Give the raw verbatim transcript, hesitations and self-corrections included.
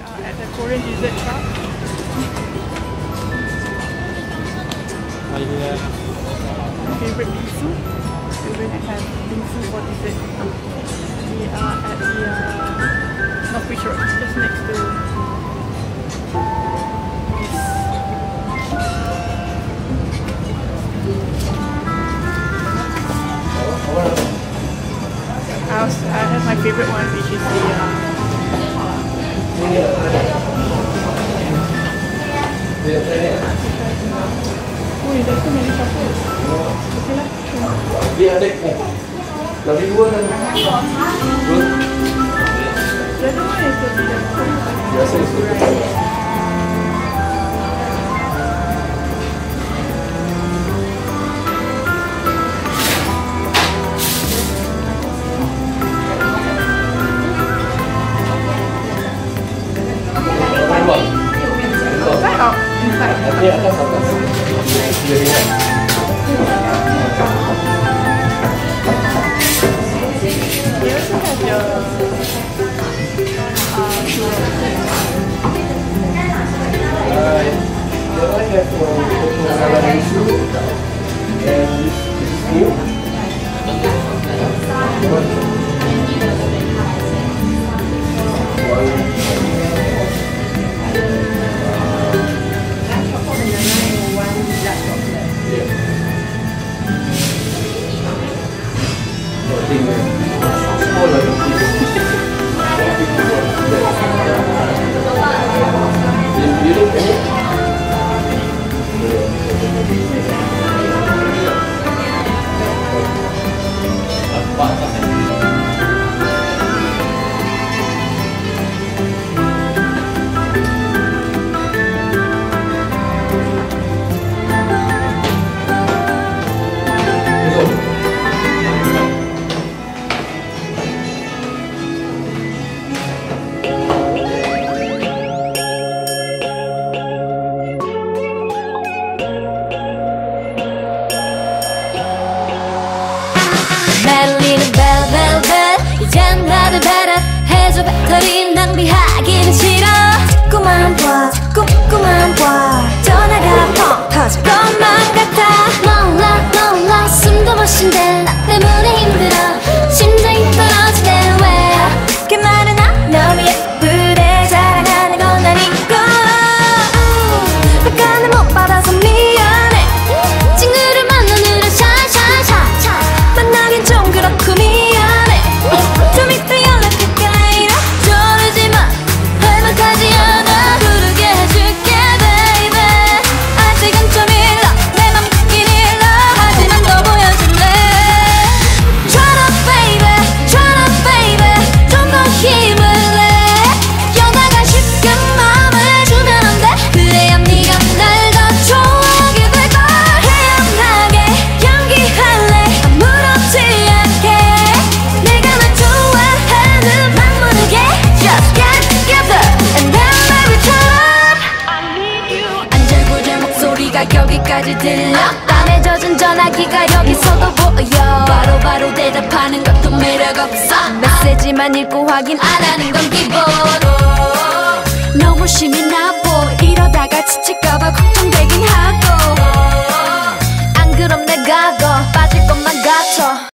are at the Korean dessert shop. My favorite bingsu. We're going to have bingsu for dessert. We are at the uh, North Beach Road, just next to this. I, also, I have my favorite one, which is the uh, oh, there's so many chocolates. Okay lah. Dia ada eh. Lagi dua kan? Dua. The other one is the biasa itu. Nanti atas atas. Jaringan. They also have the uh, they also have masala bingsu and this is new. 이젠 나를 배려해줘. 배터리 낭비하기는 싫어. 자꾸만 봐 자꾸만 봐 전화가 펑 터질 것만 같아. 놀라 놀라 숨도 못 쉰대. 나 때문에 힘들어. 심장이 떨어지네. 왜 그렇게 말은 안 너무 예쁘대. 자랑하는 건 아니고 백간을 못 받아서 미안해. 친구를 만나느라 샤샤샤 만나긴 좀 그렇고 미안해. 좀 이따 연락할게 later. 저러지마 할만하지 않아. 부르게 해줄게 baby. 아직은 좀 일러 내 맘 듣긴 일러. 하지만 더 보여줄래. Turn up baby turn up baby. 좀 더 힘을 내. 연하가 쉽게 마음을 주면 안 돼. 그래야 네가 날 더 좋아하게 될걸. 태연하게 연기할래 아무렇지 않게. 내가 널 좋아하는 막 모르게 Just get together and then baby turn up. I need you. 안절부절 목소리가 여기까지 들려. 땀에 젖은 전화기가 여기서도 보여. 바로바로 바로 대답하는 것도 매력없어. 메시지만 읽고 확인 안 하는 건 기본. 너무 심이 나보. 이러다가 지칠까봐 걱정되긴 하고. 안 그럼 내가 더 빠질 것만 같아.